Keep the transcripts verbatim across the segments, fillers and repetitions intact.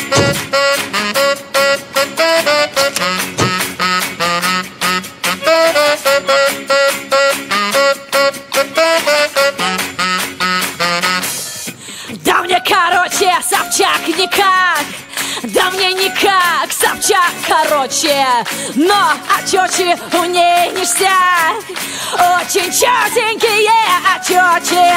Да мне, короче, Собчак никак, да мне никак, Собчак, короче. Но отечи у ней ништяк, очень чётенькие отечи.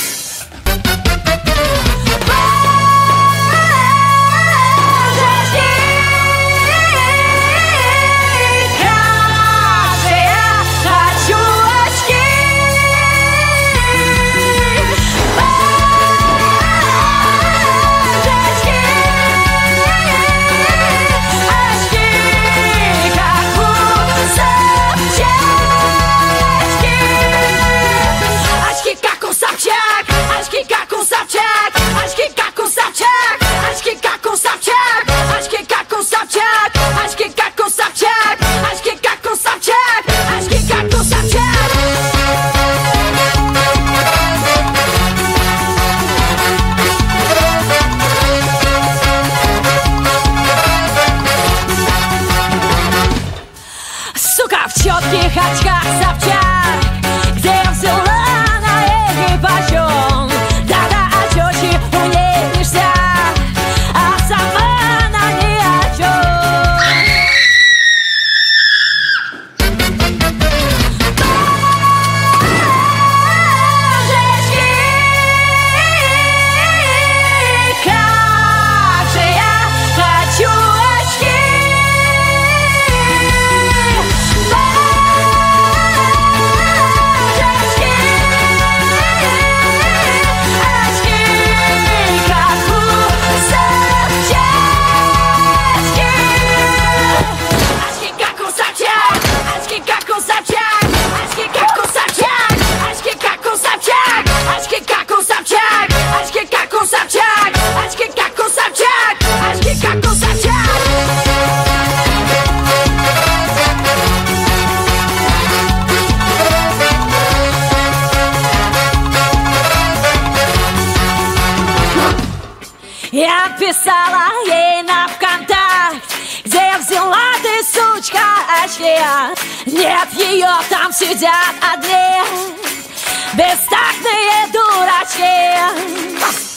В чётких очках Собчак, где я взяла на этой почём? Да-да, отечи у ней ништяк, а сама она ни о чём. Божечки, как же я хочу очки. Я писала ей на ВКонтакт, где я взяла ты, сучка, очки. Нет, ее там сидят одни бестактные дурачки.